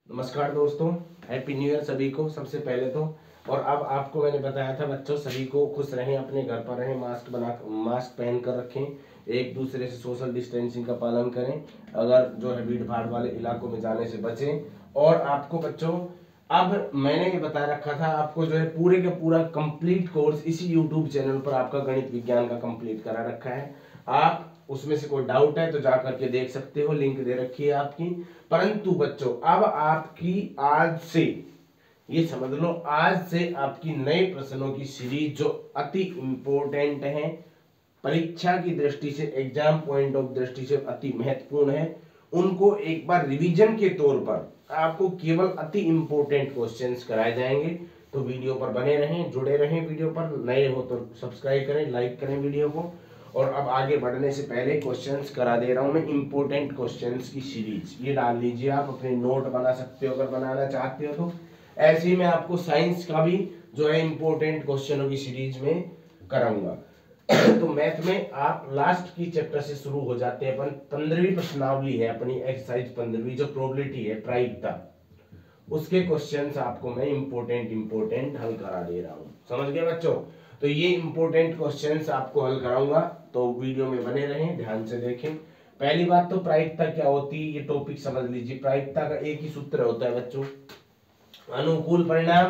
नमस्कार दोस्तों, happy new year सभी को सबसे पहले तो। और अब आपको मैंने बताया था बच्चों, सभी को खुश रहें, अपने घर पर रहें, मास्क पहन कर रखें, एक दूसरे से सोशल डिस्टेंसिंग का पालन करें, अगर जो है भीड़ भाड़ वाले इलाकों में जाने से बचें। और आपको बच्चों, अब मैंने ये बता रखा था आपको जो है पूरे का पूरा कंप्लीट कोर्स इसी यूट्यूब चैनल पर आपका गणित विज्ञान का कंप्लीट करा रखा है। आप उसमें से कोई डाउट है तो जाकर के देख सकते हो, लिंक दे रखी है आपकी। परंतु बच्चों, अब आपकी आज से ये समझ लो, आज से आपकी नए प्रश्नों की सीरीज जो अति इंपॉर्टेंट है, परीक्षा की दृष्टि से, एग्जाम पॉइंट ऑफ दृष्टि से अति महत्वपूर्ण है, उनको एक बार रिवीजन के तौर पर आपको केवल अति इंपॉर्टेंट क्वेश्चंस कराए जाएंगे। तो वीडियो पर बने रहें, जुड़े रहें। वीडियो पर नए हो तो सब्सक्राइब करें, लाइक करें वीडियो को। और अब आगे बढ़ने से पहले क्वेश्चंस करा दे रहा हूं मैं, इंपॉर्टेंट क्वेश्चंस की सीरीज ये डाल लीजिए। आप अपने नोट बना सकते हो अगर बनाना चाहते हो तो। ऐसे ही मैं आपको साइंस का भी जो है इंपॉर्टेंट क्वेश्चनों की सीरीज में कराऊंगा। तो मैथ में आप लास्ट की चैप्टर से शुरू हो जाते हैं। अपन 15वीं प्रश्नावली है अपनी, एक्सरसाइज 15वीं, जो प्रोबेबिलिटी है, प्रायिकता, उसके क्वेश्चंस आपको मैं इंपॉर्टेंट हल करा दे रहा हूं। समझ गए बच्चों? तो ये इंपॉर्टेंट क्वेश्चंस आपको हल कराऊंगा, तो वीडियो में बने रहें, ध्यान से देखें। पहली बात तो प्रायिकता क्या होती है, ये टॉपिक समझ लीजिए। प्रायिकता का एक ही सूत्र होता है बच्चों, अनुकूल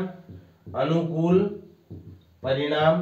परिणाम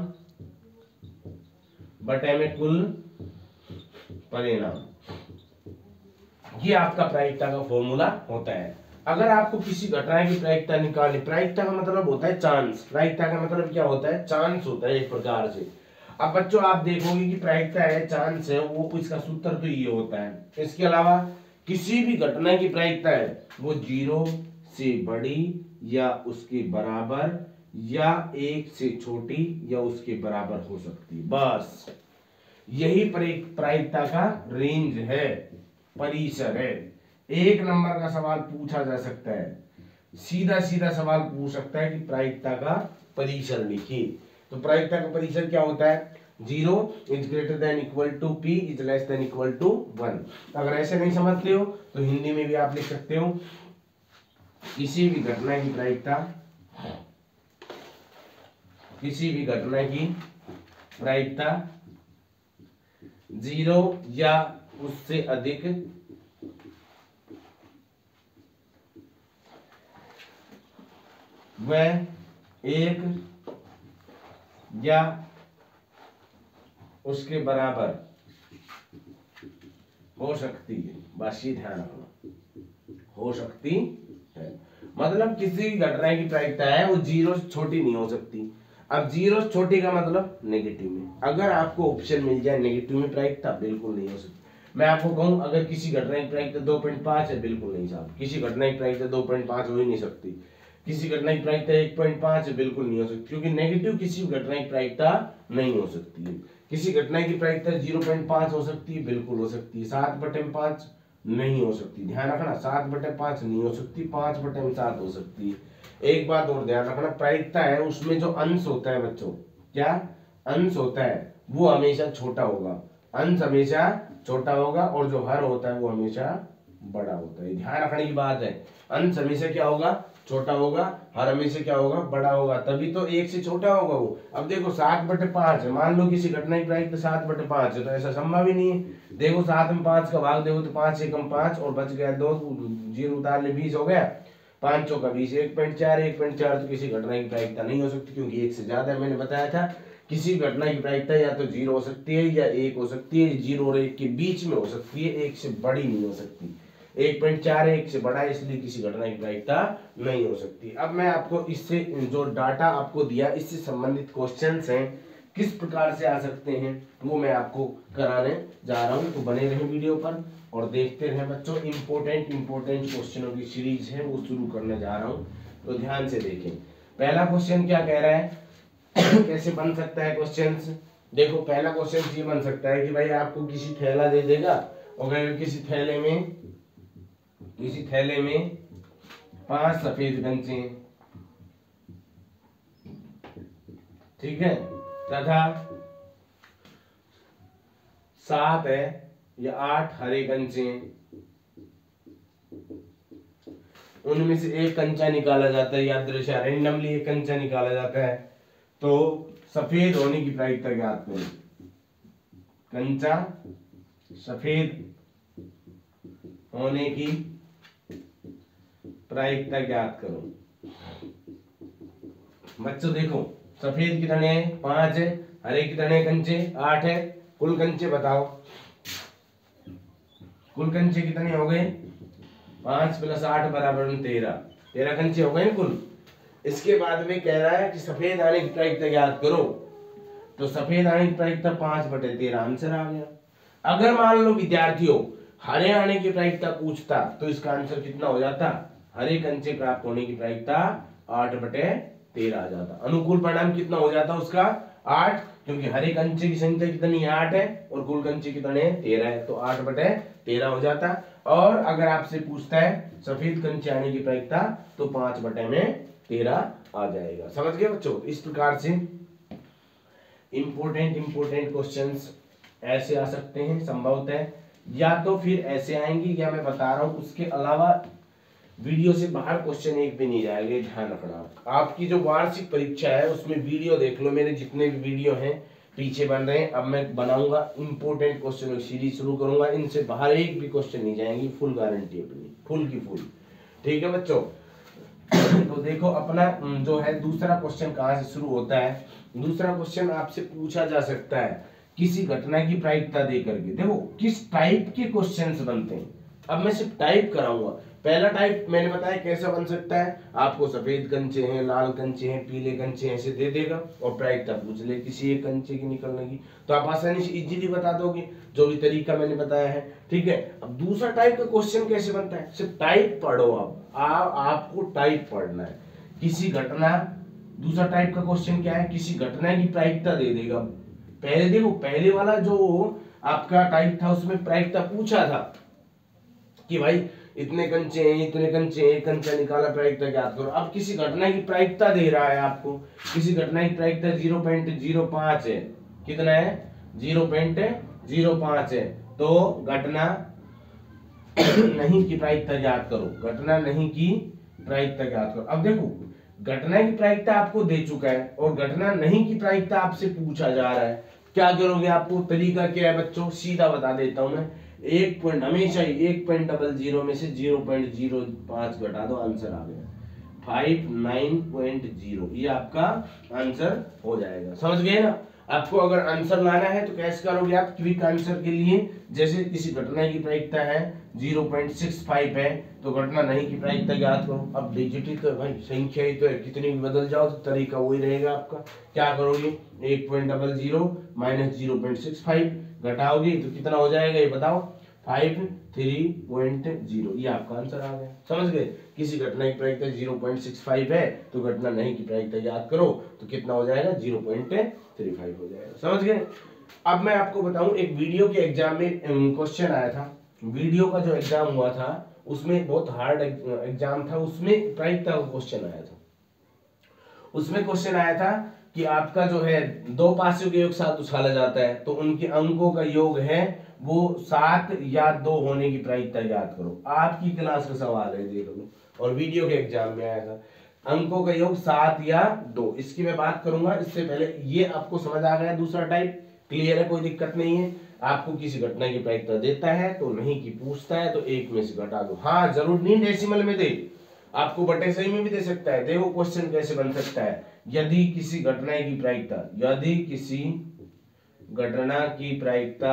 बटे में कुल परिणाम, ये आपका प्रायिकता का फॉर्मूला होता है। अगर आपको किसी घटना की प्रायिकता निकालनी, प्रायिकता का मतलब होता है चांस, प्रायिकता का मतलब क्या होता है, चांस होता है एक प्रकार से। अब बच्चों आप देखोगे कि प्रायिकता है, चांस है, वो इसका सूत्र तो ये होता है। इसके अलावा किसी भी घटना की प्रायिकता है वो 0 से बड़ी या उसके बराबर या 1 से छोटी या उसके बराबर हो सकती है, बस यही प्रायिकता का रेंज है, परिसर है। एक नंबर का सवाल पूछा जा सकता है, सीधा सीधा सवाल पूछ सकता है कि प्रायिकता का परिसर लिखिए। तो प्रायिकता का परिसर क्या होता है, 0 is greater than equal to p is less than equal to 1। अगर ऐसे नहीं समझते हो तो हिंदी में भी आप लिख सकते हो, किसी भी घटना की प्रायिकता, किसी भी घटना की प्रायिकता 0 या उससे अधिक वह 1 या उसके बराबर हो सकती है, बस ये ध्यान रखना, हो सकती है। मतलब किसी घटना की प्रायिकता है वो 0 से छोटी नहीं हो सकती। अब 0 से छोटी का मतलब नेगेटिव में, अगर आपको ऑप्शन मिल जाए नेगेटिव में प्रायिकता, बिल्कुल नहीं हो सकती। मैं आपको कहूं अगर किसी घटना की प्रायिकता 2.5 है, बिल्कुल नहीं साहब, किसी घटना की प्रायिकता 2.5 हो ही नहीं सकती। किसी घटना की प्रायिकता 1.5 है, बिल्कुल नहीं हो सकती, क्योंकि नेगेटिव किसी घटना की प्रायिकता नहीं हो सकती है। किसी घटना की प्रायिकता 0.5 हो सकती है, बिल्कुल हो सकती है। 7/5 नहीं हो सकती, ध्यान रखना, 7/5 नहीं हो सकती, 5/7 हो सकती है। एक बात और ध्यान रखना, प्रायिकता है उसमें जो अंश होता है बच्चों, क्या अंश होता है, वो हमेशा छोटा होगा, अंश हमेशा छोटा होगा, और जो हर होता है वो हमेशा बड़ा होता है। ध्यान रखने की बात है, अंश हमेशा क्या होगा, छोटा होगा, हर हमेशा क्या होगा, बड़ा होगा, तभी तो 1 से छोटा होगा वो। अब देखो 7/5 है, मान लो किसी घटना की प्रायिकता 7/5 है, तो ऐसा संभव ही नहीं है। देखो 7 में 5 का भाग देखो तो 5 से कम 5 और बच गया 2, 0 उतार ले 20 हो गया, 5 चौका 20, 1.4 तो किसी घटना की प्रायिकता नहीं हो सकती, क्योंकि 1 से ज्यादा है। मैंने बताया था किसी घटना की प्रायिकता या तो 0 हो सकती है या 1 हो सकती है, 0 और 1 के बीच में हो सकती है, 1 से बड़ी नहीं हो सकती। 1.4 1 से बड़ा है, इसलिए किसी घटना की प्रायिकता नहीं हो सकती। अब मैं आपको इससे जो डाटा आपको दिया, इससे संबंधित क्वेश्चंस हैं, किस प्रकार से आ सकते हैं, वो मैं आपको कराने जा रहा हूं। तो बने रहें वीडियो पर और देखते रहें बच्चों। इंपॉर्टेंट क्वेश्चनों की सीरीज है वो शुरू करने जा रहा हूं, तो ध्यान से देखें। पहला क्वेश्चन क्या कह रहा है, कैसे बन सकता है क्वेश्चंस। देखो पहला क्वेश्चन ये बन सकता है कि भाई आपको किसी थैला दे देगा, और किसी थैले में 5 सफेद कंचे, ठीक है, तथा 7 या 8 हरे कंचे, उनमें से एक कंचा निकाला जाता है, यादृच्छा रैंडमली एक कंचा निकाला जाता है, तो सफेद होने की प्रायिकता ज्ञात करो। कंचा सफेद होने की प्रायिकता ज्ञात करो। बच्चों देखो, सफेद कितने हैं? 5 है, हरे कितने कंचे? 8 है। कुल कंचे बताओ, कुल कंचे कितने हो गए? 5 + 8 = 13। 13 कंचे हो गए कुल। इसके बाद में कह रहा है कि सफेद आने की प्रायिकता ज्ञात करो, तो सफेद आने की प्रायिकता 5/13 आंसर आ गया। अगर मान लो विद्यार्थियों हरे आने की प्रायिकता पूछता तो इसका आंसर कितना हो जाता? हरे कंचे प्राप्त होने की प्रायिकता 8/13 आ जाता। अनुकूल परिणाम कितना हो जाता उसका? 8, क्योंकि हरे कंचे की संख्या कितनी है? 8 है, और कुल कंचे कितने हैं? 13 है, तो 8/13 हो जाता। और अगर आपसे पूछता है सफेद कंचे आने की प्रायिकता, तो 5/13 आ जाएगा। समझ गए बच्चों? इस प्रकार से इंपोर्टेंट क्वेश्चंस ऐसे आ सकते हैं संभवतः, या तो फिर ऐसे आएंगे, या मैं बता रहा हूं उसके अलावा वीडियो से बाहर क्वेश्चन एक भी नहीं जाएगा, ध्यान रखना। आपकी जो वार्षिक परीक्षा है उसमें वीडियो देख लो, मेरे जितने भी वीडियो हैं पीछे बन रहे हैं, अब मैं बनाऊंगा इंपोर्टेंट क्वेश्चन सीरीज शुरू करूंगा, इनसे बाहर एक भी क्वेश्चन नहीं जाएंगे, फुल गारंटी अपनी, फुल की फुल। ठीक है बच्चों? तो देखो अपना जो है दूसरा क्वेश्चन कहाँ से शुरू होता है। दूसरा क्वेश्चन आपसे पूछा जा सकता है किसी घटना की प्रायिकता दे करके। देखो किस टाइप के क्वेश्चंस बनते हैं, अब मैं सिर्फ टाइप कराऊंगा। पहला टाइप मैंने बताया कैसा बन सकता है, आपको सफेद कंचे हैं, लाल कंचे हैं, पीले कंचे हैं, ऐसे दे देगा और प्रायिकता पूछ ले किसी एक कंचे की निकलने की, तो आप आसानी से इजीली बता दोगे, जो भी तरीका मैंने बताया है। ठीक है, अब दूसरा टाइप का क्वेश्चन कैसे बनता है, सिर्फ टाइप पढ़ो। अब आपको टाइप पढ़ना है, किसी घटना। दूसरा टाइप का क्वेश्चन क्या है, किसी घटना की प्रायिकता दे देगा। पहले देखो, पहले वाला जो आपका टाइप था उसमें प्रायिकता पूछा था कि भाई इतने कंचे हैं, इतने कंचे हैं, एक कंचा निकाला, प्रायिकता ज्ञात करो। अब किसी घटना की प्रायिकता दे रहा है आपको, किसी घटना की प्रायिकता 0.05 है। कितना है? 0.05 है, तो घटना नहीं की प्रायिकता ज्ञात करो। घटना नहीं की प्रायिकता ज्ञात करो। अब देखो घटना की प्रायिकता आपको दे चुका है और घटना नहीं की प्रायिकता आपसे पूछा जा रहा है, क्या करोगे? आपको तरीका क्या है बच्चों, सीधा बता देता हूं मैं। एक पॉइंट हमेशा ही 1.00 में से 0.05 घटा दो, आंसर आ गया 59.0। ये आपका आंसर हो जाएगा। समझ गए ना? आपको अगर आंसर लाना है तो कैसे करोगे आप क्विक आंसर के लिए? जैसे किसी घटना की प्रायिकता है 0.65 है, तो घटना नहीं की प्रायिकता ज्ञात करो। अब डिजिट ही तो भाई, संख्या ही तो है, कितनी भी बदल जाओ तो तरीका वही रहेगा आपका। क्या करोगे? 1.00 - 0.65 घटाओगे तो कितना हो जाएगा ये बताओ? 53.0। ये आपका आंसर आ गया। समझ गए? किसी घटना की प्रायिकता 0.65 है, तो घटना नहीं की प्रायिकता याद करो तो कितना हो जाएगा? 0.35 हो जाएगा। समझ गए? अब मैं आपको बताऊं, एक वीडियो के एग्जाम में क्वेश्चन आया था। वीडियो का जो एग्जाम हुआ था उसमें बहुत हार्ड एग्जाम था, उसमें प्रायिकता का क्वेश्चन आया था। उसमें क्वेश्चन आया था कि आपका जो है दो पासियों के योग 7 उछाला जाता है, तो उनके अंकों का योग है वो 7 या 2 होने की प्रायिकता याद करो। आपकी क्लास का सवाल है, देख लो, और वीडियो के एग्जाम में आया था। अंकों का योग 7 या 2, इसकी मैं बात करूंगा। इससे पहले ये आपको समझ आ गया, दूसरा टाइप क्लियर है, कोई दिक्कत नहीं है। आपको किसी घटना की प्रायिकता देता है तो नहीं की पूछता है तो 1 में से घटा दो। हाँ, जरूर नहीं डेसिमल में दे, आपको बटे सही में भी दे सकता है। देखो क्वेश्चन कैसे बन सकता है, यदि किसी घटना की प्रायिकता, यदि किसी घटना की प्रायिकता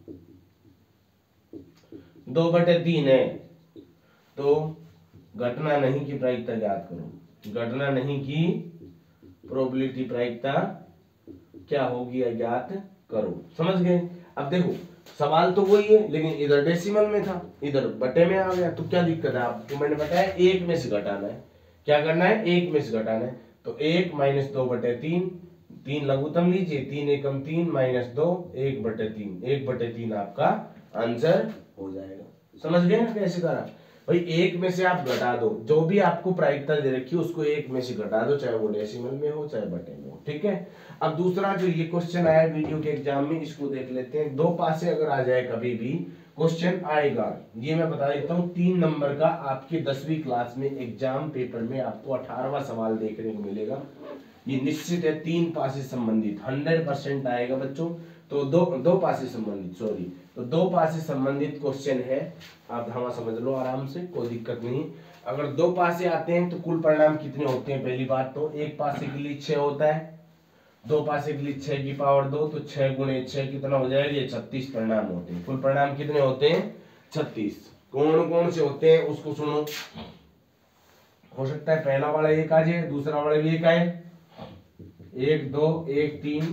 2/3 है, तो घटना नहीं की प्रायिकता ज्ञात करो। घटना नहीं की प्रोबेबिलिटी प्रायिकता क्या होगी ज्ञात करो। समझ गए? अब देखो सवाल तो वही है, लेकिन इधर डेसिमल में था, इधर बटे में आ गया, तो क्या दिक्कत है? आपको मैंने बताया 1 में से घटाना है। क्या करना है? 1 में से घटाना है। तो 1 - 2/3, 3 लघुत्तम लीजिए, 3 एकम 3 - 2 1/3, 1/3 आपका आंसर हो जाएगा। समझ गए ना कैसे करा? भाई एक में से आप घटा दो, जो भी आपको प्रायिकता दे रखी है उसको एक में से घटा दो, चाहे वो डेसिमल में हो चाहे बटे में हो, ठीक है। अब दूसरा जो ये क्वेश्चन आया वीडियो के एग्जाम में, इसको देख लेते हैं। 2 पासे अगर आ जाए कभी भी क्वेश्चन आएगा, ये मैं बता देता हूँ 3 नंबर का आपके 10वीं क्लास में एग्जाम पेपर में आपको 18वां सवाल देखने को मिलेगा। ये निश्चित है 3 पासे संबंधित 100% आएगा बच्चों। तो दो पासे संबंधित, सॉरी, तो 2 पासे संबंधित क्वेश्चन है, आप धावा समझ लो आराम से, कोई दिक्कत नहीं। अगर 2 पासे आते हैं तो कुल परिणाम कितने होते हैं? पहली बात तो एक पासे के लिए 6 होता है, 2 पासे के लिए 6 की पावर 2, तो 6 गुणे 6 कितना हो जाएगा? ये 36 परिणाम होते हैं। कुल परिणाम कितने होते हैं? 36। कौन कौन से होते हैं उसको सुनो। हो सकता है पहला वाला 1 आ जाए, दूसरा वाला भी 1 आए, 1 2 1 3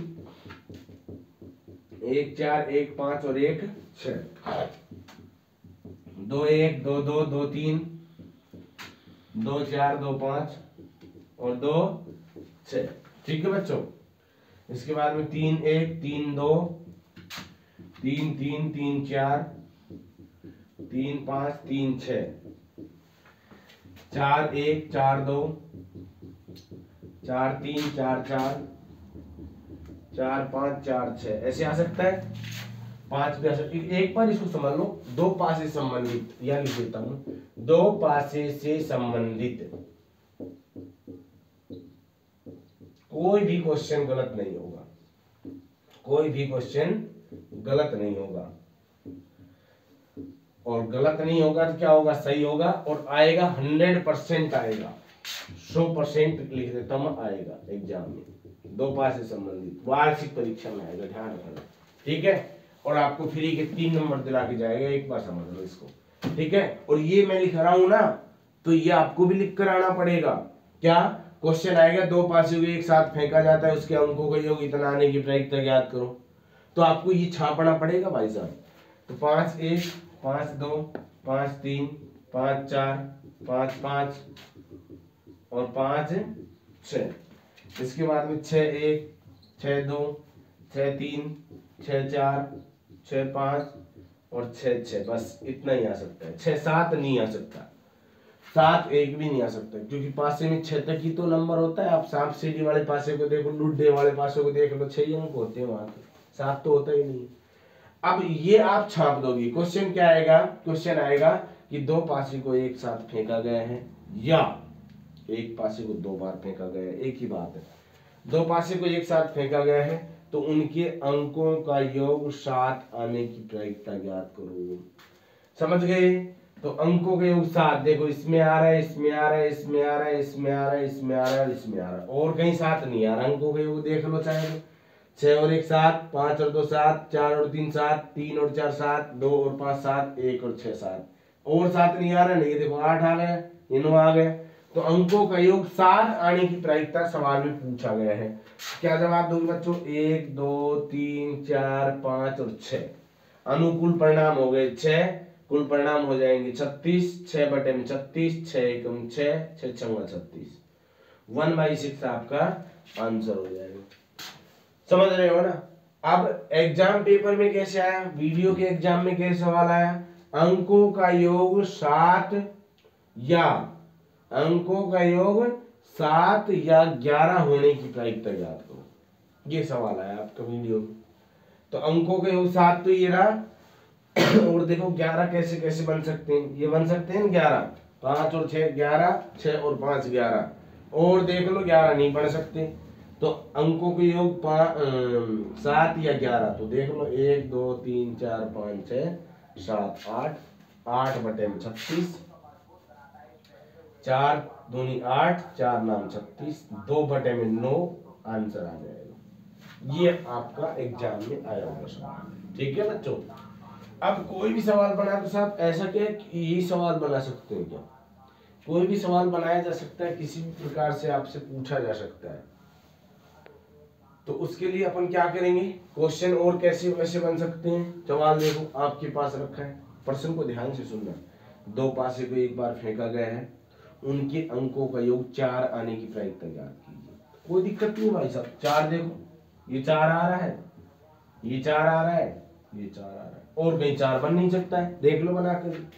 1 4 1 5 और 1 6, 2 1 2 2 2 3 2 4 2 5 और 2 6, ठीक है बच्चों। इसके बाद में 3 1 3 2 3 3 3 4 3 5 3 6, 4 1 4 2 4 3 4 4 4 5 4 6, ऐसे आ सकता है। 5 भी आ सकता है। एक बार इसको समझ लो, 2 पासे संबंधित, या लिख देता हूं 2 पासे से संबंधित कोई भी क्वेश्चन गलत नहीं होगा, कोई भी क्वेश्चन गलत नहीं होगा। और गलत नहीं होगा तो क्या होगा? सही होगा, और आएगा 100% आएगा, 100% लिख देता हूं आएगा एग्जाम में। 2 पास से संबंधित वार्षिक परीक्षा में आएगा, ध्यान रखना, ठीक है। और आपको फ्री के 3 नंबर दिला के जाएगा, एक बार समझ लो इसको, ठीक है। और ये मैं लिख रहा हूं ना, तो ये आपको भी लिख कर आना पड़ेगा। क्या क्वेश्चन आएगा? 2 पासे को एक साथ फेंका जाता है, उसके अंकों का योग इतना आने की प्रायिकता ज्ञात करो, तो आपको ये छापना पड़ेगा भाई साहब। तो 5 1 5 2 5 3 5 4 5 5 और 5 6। इसके बाद में 6 1 6 2 6 3 6 4 6 5 और 6 6, बस इतना ही आ सकता है। 6 7 नहीं आ सकता, 7 1 भी नहीं आ सकता, क्योंकि पासे में 6 तक ही तो नंबर होता है। आप सांप सीढ़ी वाले पासे को देखो, लुड्डे वाले पासे को देख लो, 6 ही अंक होते हैं वहां, 7 तो होता ही नहीं। अब ये आप छाप दोगे। क्वेश्चन क्या आएगा? क्वेश्चन आएगा कि 2 पासे को एक साथ फेंका गया है, या एक पासे को 2 बार फेंका गया है, एक ही बात है। 2 पासे को एक साथ फेंका गया है तो उनके अंकों का योग 7 आने की प्रायिकता ज्ञात करो। समझ गए? तो अंकों के योग 7, देखो इसमें आ रहा है, इसमें आ रहा है, इसमें आ रहा है, इसमें आ रहा है, इसमें आ रहा है, इसमें आ रहा है, और कहीं 7 नहीं आ रहा। अंकों के योग देख लो, चाहे 6 और 1 7, 5 और 2 7, 4 और 3 7, 3 और 4 7, 2 और 5 7, 1 और 6 7, और 7 नहीं आ रहा। नहीं, देखो 8 आ गया, इन आ गया। तो अंकों का योग 7 आने की प्रायिकता सवाल में पूछा गया है। क्या जवाब दोगे बच्चों? 1 2 3 4 5 और 6। अनुकूल परिणाम हो गए 6, कुल परिणाम हो जाएंगे 36, 6 बटे में 36, 6 एकम 6, 6 छंगा 36, 1/6 आपका आंसर हो जाएगा। समझ रहे हो ना? अब एग्जाम पेपर में कैसे आया, वीडियो के एग्जाम में कैसे सवाल आया? अंकों का योग 7 या अंकों का योग 7 या 11 होने की प्रायिकता ज्ञात करो, ये सवाल आया आपका वीडियो में। तो अंकों का योग 7 तो ये रहा, और देखो 11 कैसे कैसे बन सकते हैं? ये बन सकते हैं 11, 5 और 6 11, 6 और 5 11, और देख लो 11 नहीं बन सकते। तो अंकों के योग 7 या 11, तो देख लो 1 2 3 4 5 6 7 8, 8 बटे में 36, 4 दूनी 8, 4 नाम 36, 2 बटे में 9, आंसर आ जाएगा। ये आपका एग्जाम में आया होगा सवाल, ठीक है बच्चों। अब कोई भी सवाल बना तो साहब ऐसा क्या यही सवाल बना सकते हैं क्या? कोई भी सवाल बनाया जा सकता है, किसी भी प्रकार से आपसे पूछा जा सकता है। तो उसके लिए अपन क्या करेंगे? क्वेश्चन और कैसे वैसे बन सकते हैं। सवाल देखो आपके पास रखा है, प्रश्न को ध्यान से सुनना। 2 पासे को एक बार फेंका गया है, उनके अंकों का योग 4 आने की प्रायिकता ज्ञात कीजिए। कोई दिक्कत नहीं भाई साहब, 4 देखो, ये 4 आ रहा है, ये 4 आ रहा है, ये 4 आ रहा है, और कहीं 4 बन नहीं सकता है, देख लो बनाकर।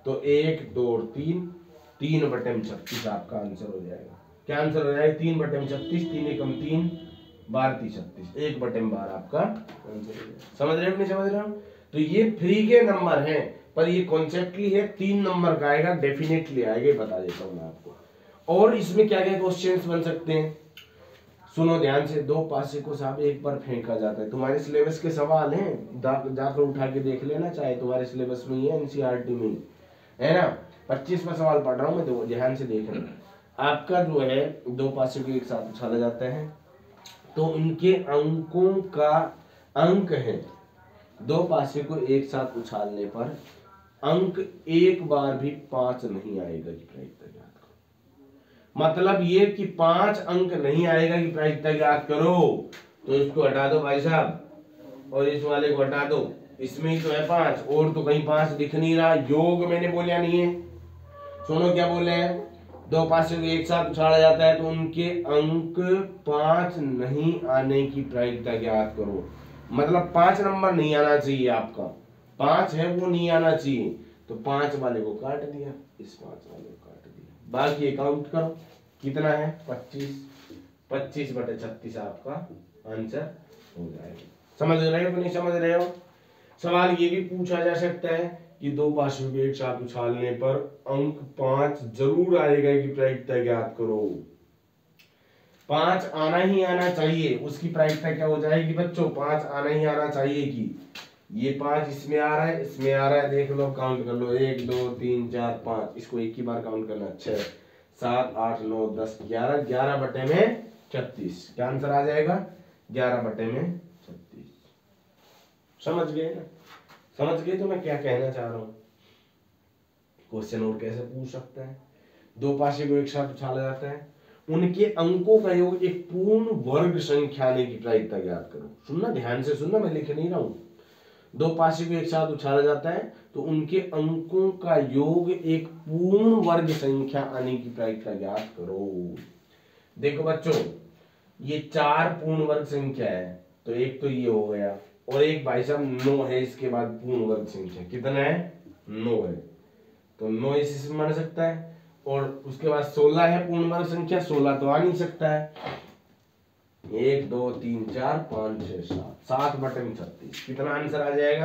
तो 1 2 और 3, 3/36 आपका आंसर हो जाएगा। क्या आंसर हो जाएगा? 3/36, 3 एकम 3, 12 3 36, 1/12 आपका आंसर हो जाएगा। समझ रहे हो नहीं समझ रहे हो? तो ये फ्री के नंबर हैं, पर ये कॉन्सेप्टली है, 3 नंबर का आएगा, डेफिनेटली आएगा, बता देता हूँ मैं आपको। और इसमें क्या क्या क्वेश्चंस बन सकते हैं, सुनो ध्यान से। 2 पासे को साहब एक बार फेंका जाता है, तुम्हारे सिलेबस के सवाल हैं, जाकर उठा के देख लेना, चाहे तुम्हारे सिलेबस में ही है, एनसीईआरटी में है ना। 25वां सवाल पढ़ रहा हूँ मैं, तो ध्यान से देख रहा। आपका जो है 2 पासे को एक साथ उछाला जाता है, तो उनके अंकों का अंक है, 2 पासे को एक साथ उछालने पर अंक एक बार भी 5 नहीं आएगा कि प्रायिकता ज्ञात करो। मतलब ये कि 5 अंक नहीं आएगा कि प्रायिकता ज्ञात करो, तो इसको हटा दो भाई साहब, और इस वाले को हटा दो, इसमें ही तो है 5, और तो कहीं 5 दिख नहीं रहा। योग मैंने बोला नहीं है, सुनो क्या बोले हैं, 2 पासे को एक साथ उछाला जाता है तो उनके अंक 5 नहीं आने की प्रायिकता ज्ञात करो। मतलब 5 नंबर नहीं आना चाहिए आपका, 5 है वो नहीं आना चाहिए, तो 5 वाले को काट दिया, इस 5 वाले को काट दिया, बाकी काउंट करो कितना है 25, 25/36 आपका आंसर हो जाएगा। समझ रहे हो कि नहीं समझ रहे हो? सवाल ये भी पूछा जा सकता है कि 2 पासों को एक साथ उछालने पर अंक 5 जरूर आएगा कि प्रायिकता ज्ञात करो। 5 आना ही आना चाहिए, उसकी प्रायिकता क्या हो जाएगी बच्चों, 5 आना ही आना चाहिए कि ये 5 इसमें आ रहा है, इसमें आ रहा है, देख लो काउंट कर लो, 1 2 3 4 5, इसको एक ही बार काउंट करना, 6 7 8 9 10 11, 11/36 क्या आंसर आ जाएगा, 11/36। समझ गए ना? समझ गए तो मैं क्या कहना चाह रहा हूँ। क्वेश्चन और कैसे पूछ सकता है, 2 पासे को एक साथ उछाला जाता है, उनके अंकों का योग एक पूर्ण वर्ग संख्या आने की प्रायिकता ज्ञात करो। सुनना ध्यान से सुनना, मैं लिख नहीं रहा हूँ। 2 पासे को एक साथ उछाला जाता है तो उनके अंकों का योग एक पूर्ण वर्ग संख्या आने की प्रायिकता ज्ञात करो। देखो बच्चों, ये 4 पूर्ण वर्ग संख्या है, तो एक तो ये हो गया, और एक भाई साहब 9 है, इसके बाद पूर्ण वर्ग संख्या कितना है, 9 है, तो 9 इसमें बन सकता है, और उसके बाद 16 है पूर्ण वर्ग संख्या, 16 तो आ नहीं सकता है, 1 2 3 4 5 6 7, 7/36 कितना आंसर आ जाएगा,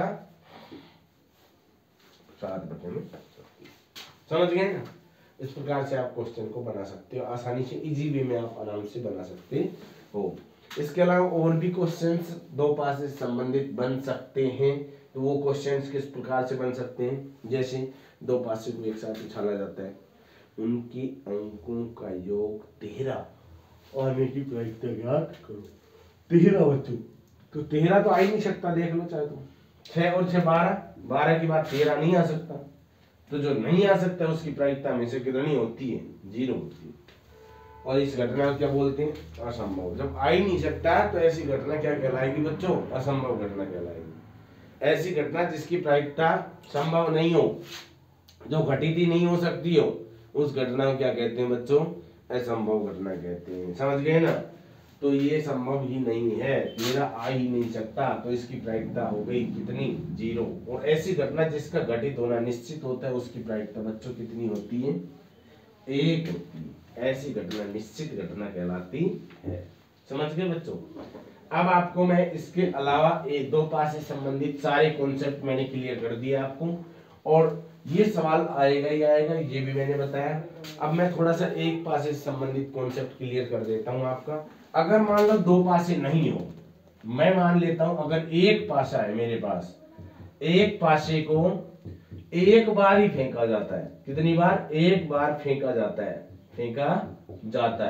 7/36। समझ गए ना? इस प्रकार से आप क्वेश्चन को बना सकते हो आसानी से, इजी वे में आप आराम से बना सकते हो। इसके अलावा और भी क्वेश्चंस 2 पासे से संबंधित बन सकते हैं, तो वो क्वेश्चंस किस प्रकार से बन सकते हैं, जैसे 2 पासे को एक साथ उछाला जाता है, उनके अंकों का योग 13 आने की प्रायिकता ज्ञात करो। 13 बच्चों, तो 13 तो आ ही नहीं सकता, देख लो चाहे तो, 6 और 6 12, 12 की बात 13 नहीं आ सकता, तो जो नहीं आ सकता उसकी प्रायिकता में से कितनी होती है, 0 होती है। और इस घटना को क्या बोलते हैं, असंभव। जब आ ही नहीं सकता तो ऐसी घटना क्या कहलाएगी बच्चों, असंभव घटना कहलाएगी। ऐसी घटना जिसकी प्रायिकता संभव नहीं हो, जो घटित ही नहीं हो सकती हो, उस घटना को क्या कहते हैं बच्चों, असंभव घटना कहते हैं। समझ गए ना? तो ये संभव ही नहीं है, मेरा आ ही नहीं सकता, तो इसकी प्रायिकता हो गई कितनी, 0। और ऐसी घटना जिसका घटित होना निश्चित होता है, उसकी प्रायिकता बच्चों कितनी होती है, 1 होती है। ऐसी घटना निश्चित घटना कहलाती है। समझ गए बच्चों? अब आपको मैं इसके अलावा 2 पास से संबंधित सारे कॉन्सेप्ट मैंने क्लियर कर दिए आपको, और ये सवाल आएगा ही आएगा, ये भी मैंने बताया। अब मैं थोड़ा सा 1 पासे से संबंधित कॉन्सेप्ट क्लियर कर देता हूँ आपका। अगर मान लो 2 पासे नहीं हो, मैं मान लेता हूं अगर 1 पासा है मेरे पास, 1 पासे को एक बार ही फेंका जाता है, कितनी बार, 1 बार फेंका जाता है, फेंका जाता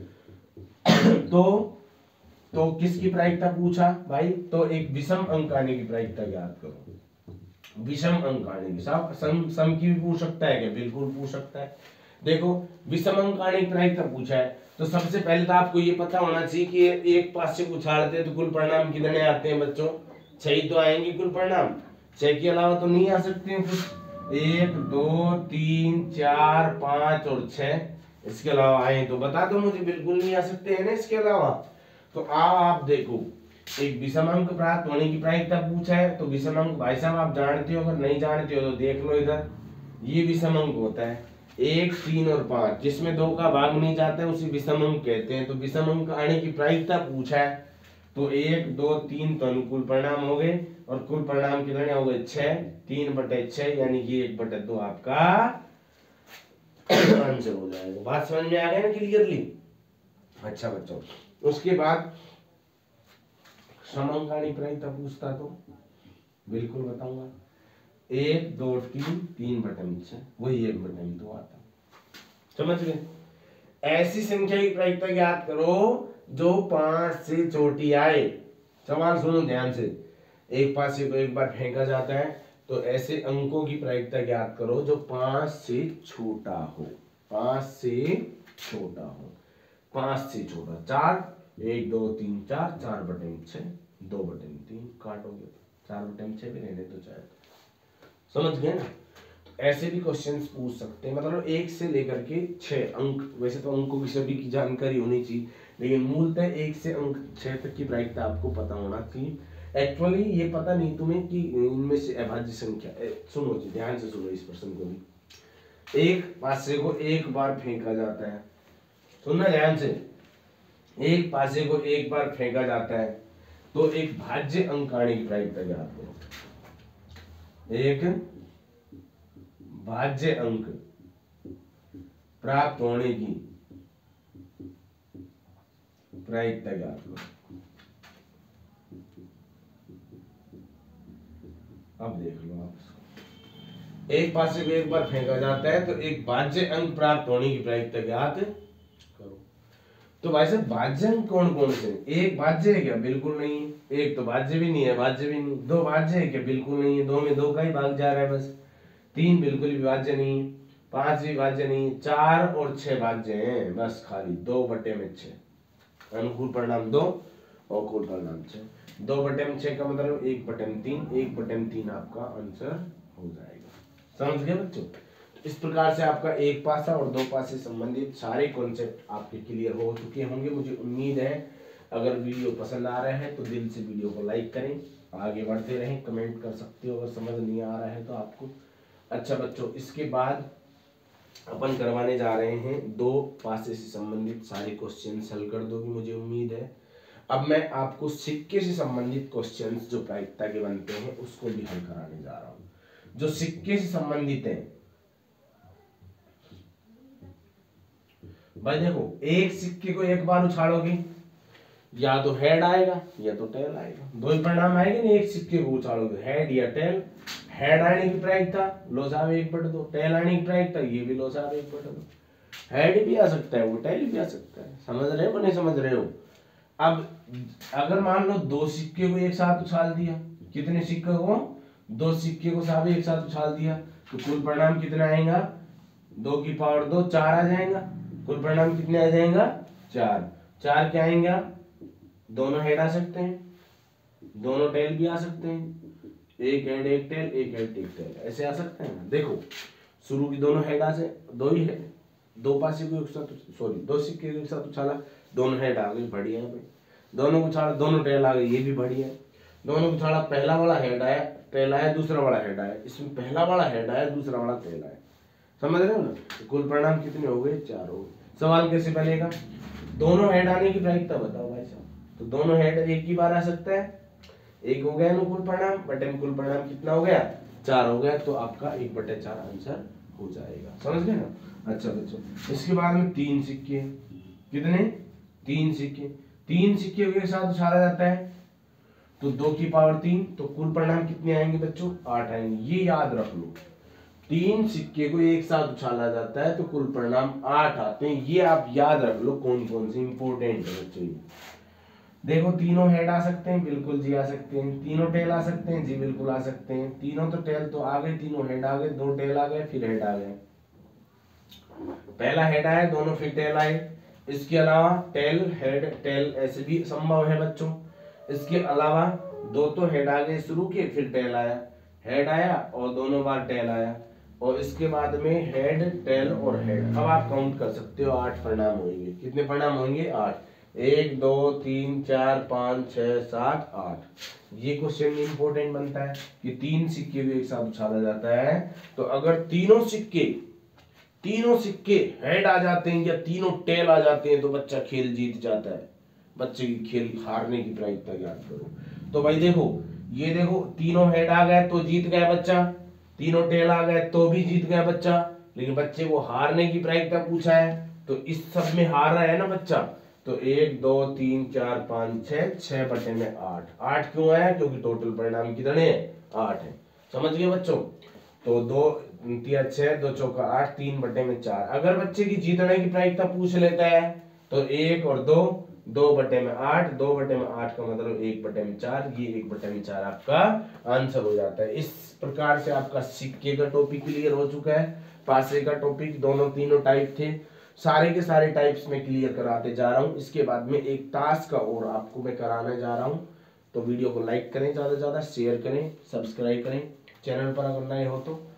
है तो किसकी प्रायिकता पूछा भाई, तो एक विषम अंक आने की प्रायिकता ज्ञात करो। विषम अंक आने की, सम की भी पूछ सकता है क्या, बिल्कुल पूछ सकता है। देखो विषम अंक आने की प्रायिकता पूछा है, तो सबसे पहले तो आपको ये पता होना चाहिए कि 1 पासे को उछालते हैं तो कुल परिणाम कितने आते हैं बच्चों, 6 ही तो आएंगे कुल परिणाम, 6 के अलावा तो नहीं आ सकते हैं कुछ। 1 2 3 4 5 और 6, इसके अलावा आए तो बता दो मुझे, बिल्कुल नहीं आ सकते हैं ना इसके अलावा। तो आप देखो, एक विषम अंक प्राप्त होने की प्रायिकता पूछा है, तो विषम अंक भाई साहब आप जानते हो, अगर नहीं जानते हो तो देख लो इधर, ये विषम अंक होता है 1, 3 और 5, जिसमें 2 का भाग नहीं जाता है उसी विषम अंक कहते हैं। तो विषम अंक आने की प्रायिकता पूछा है, तो 1, 2, 3 तो अनुकूल परिणाम हो गए, और कुल परिणाम कितने हो गए 6, 3/6 यानी कि 1/2 आपका आंसर हो जाएगा। बात समझ में आ गई ना क्लियरली? अच्छा बच्चों, उसके बाद समअंकाणी प्रायिकता पूछता तो बिल्कुल बताऊंगा। 1, 2, 3, 3/6 वही 1/2 आता। समझ गए? ऐसी संख्या की प्रायिकता ज्ञात करो जो 5 से छोटी आए। सवाल सुनो ध्यान से। एक पासे को एक बार फेंका जाता है, तो ऐसे अंकों की प्रायिकता ज्ञात करो जो 5 से छोटा हो। 5 से छोटा हो, 5 से छोटा। 4, 1, 2, 3, 4, 4/6, 2/3 काटोगे 4/6 भी रहने दो चाहे। समझ गए ना? तो ऐसे भी क्वेश्चंस पूछ सकते हैं, मतलब 1 से लेकर के 6 अंक। वैसे तो अंकों की सभी की जानकारी होनी चाहिए, लेकिन मूलतः 1 से अंक 6 तक की प्रायिकता आपको पता होना चाहिए। एक्चुअली ये पता नहीं तुम्हें कि इनमें से अभाज्य संख्या, सुनो जी ध्यान से सुनो इस प्रश्न को भी। एक पासे को एक बार फेंका जाता है, सुनना ध्यान से। एक पासे को एक बार फेंका जाता है, तो एक भाज्य अंक आने की प्रायिकता ज्ञात करो। एक भाज्य अंक प्राप्त होने की प्रायिकता ज्ञात करो। अब देख लो आप इसको। एक पासे को एक बार फेंका जाता है, तो एक भाज्य अंक प्राप्त होने की प्रायिकता ज्ञात करो। तो भाई साहब भाज्य अंक कौन कौन से? एक भाज्य है क्या? बिल्कुल नहीं। एक तो भाज्य भी नहीं है, भाज्य भी नहीं। 2 भाज्य है क्या? बिल्कुल नहीं है। 2 में 2 का ही भाग जा रहा है बस। 3 बिल्कुल भी भाज्य नहीं है। 5 भी भाज्य नहीं है। 4 और 6 भाज्य हैं बस, खाली 2/6। अनुकूल परिणाम 2 और कुल परिणाम 6। 2/6 का मतलब 1/3, 1/3 आपका आंसर हो जाएगा। समझ गए बच्चों? इस प्रकार से आपका एक पासा और 2 पासे संबंधित सारे कॉन्सेप्ट आपके क्लियर हो चुके होंगे, मुझे उम्मीद है। अगर वीडियो पसंद आ रहा है तो दिल से वीडियो को लाइक करें, आगे बढ़ते रहें, कमेंट कर सकते हो अगर समझ नहीं आ रहा है तो आपको। अच्छा बच्चों, इसके बाद अपन करवाने जा रहे हैं 2 पासे से संबंधित सारे क्वेश्चन हल कर दोगे मुझे उम्मीद है। अब मैं आपको सिक्के से संबंधित क्वेश्चंस जो प्रायिकता के बनते हैं उसको भी हल कराने जा रहा हूं। जो सिक्के से संबंधित है भाई, देखो एक सिक्के को एक बार उछालोगे या तो हेड आएगा या तो टेल आएगा। दो ही परिणाम आएंगे ना, एक सिक्के को उछालोगे हेड या टेल। हेड आने की प्रायिकता लॉसाव 1/2, टेल आने की प्रायिकता ये भी लॉसाव 1/2। हेड भी आ सकता है, वो टेल भी आ सकता है। समझ रहे हो नहीं समझ रहे हो? अब अगर मान लो 2 सिक्के को एक साथ उछाल दिया, कितने सिक्के को? 2 सिक्के को सब एक साथ उछाल दिया, तो कुल परिणाम कितना आएगा? 2 की पावर 2, 4 आ जाएगा। कुल परिणाम कितने आ जाएगा? 4। 4 क्या आएंगे? दोनों हेड आ सकते हैं, दोनों टेल भी आ सकते हैं। एक हेड एक टेल, एक हेड एक टेल, ऐसे आ सकते हैं ना। देखो शुरू की दोनों हेड आ से 2 ही है, 2 पासे को एक साथ, सॉरी 2 सिक्के को एक साथ उछाला, दोनों हेड आ गई, बढ़िया है भाई। दोनों को उछाला, दोनों टेल आ गई, ये भी बढ़िया है। दोनों को उछाला, पहला वाला हेड आया, टेल आया, दूसरा वाला हेड आया। इसमें पहला वाला हेड आया, दूसरा वाला टेल आया। समझ रहे हो ना? तो कुल परिणाम कितने हो गए? 4 हो गए। सवाल कैसे बनेगा? दोनों हेड आने की प्रायिकता बताओ भाई साहब। तो दोनों हेड एक ही बार आ सकता है, एक हो गया अनुकूल परिणाम, बटे कुल परिणाम कितना हो गया? 4 हो गया। तो आपका 1/4 आंसर हो जाएगा। समझ गए ना? अच्छा बच्चों, इसके बाद में 3 सिक्के, कितने? 3 सिक्के। 3 सिक्के को एक साथ उछाला जाता है, तो 2 की पावर 3, तो कुल परिणाम कितने आएंगे बच्चों? 8 आएंगे। ये याद रख लो, 3 सिक्के को एक साथ उछाला जाता है तो कुल परिणाम 8 आते हैं। ये आप याद रख लो, कौन कौन से इंपॉर्टेंट है बच्चों। देखो तीनों हेड आ सकते हैं, बिल्कुल जी आ सकते हैं। तीनों टेल आ सकते हैं, जी बिल्कुल आ सकते हैं। तीनों तो टेल तो आ गए, तीनों हेड आ गए, 2 टेल आ गए, फिर हेड आ गए। पहला हेड आया, दोनों फिर टेल आए। इसके अलावा टेल हेड टेल ऐसे भी संभव है बच्चों। इसके अलावा 2 तो हेड आ गए शुरू के, फिर टेल आया, हेड आया और दोनों बार टेल आया, और इसके बाद में हेड टेल और हेड। अब आप काउंट कर सकते हो, 8 परिणाम होंगे। कितने परिणाम होंगे? 8। 1 2 3 4 5 6 7 8। ये क्वेश्चन इंपॉर्टेंट बनता है कि 3 सिक्के भी एक साथ उछाला जाता है, तो अगर तीनों सिक्के हेड आ जाते हैं या तीनों टेल आ जाते हैं तो बच्चा खेल जीत जाता है। बच्चे की खेल हारने की प्रायिकता ज्ञात करो। तो भाई देखो, ये देखो, तीनों हेड आ गए तो जीत गया बच्चा, तीनों टेल आ गए तो भी जीत गया बच्चा, लेकिन बच्चे को हारने की प्रायिकता पूछा है तो इस सब में हार रहा है ना बच्चा। तो 1 2 3 4 5 6 बटे में 8। 8 क्यों आया? क्योंकि टोटल परिणाम कितने हैं? 8 है। समझ गए बच्चों? तो 2 3 6 2 चौका 8, 3 बटे में 4। अगर बच्चे की जीतने की प्रायिकता पूछ लेता है तो 1 और 2, 2 बटे में 8, 2 बटे में 8 का मतलब 1 बटे में 4, ये 1 बटे में 4 आपका आंसर हो जाता है। इस प्रकार से आपका सिक्के का टॉपिक क्लियर हो चुका है। पासे का टॉपिक दोनों तीनों टाइप थे, सारे के सारे टाइप्स में क्लियर कराते जा रहा हूँ। इसके बाद में एक टास्क का और आपको मैं कराने जा रहा हूँ, तो वीडियो को लाइक करें, ज्यादा से ज्यादा शेयर करें, सब्सक्राइब करें, चैनल पर अगर नए हो तो